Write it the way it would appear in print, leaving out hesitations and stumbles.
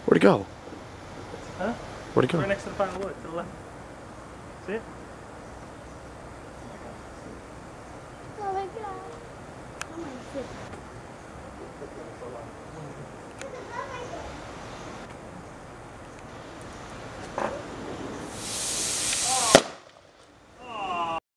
Where'd it go? Huh? Where'd it go? Right next to the pile of wood, to the left. See it? Oh my god. Oh my god.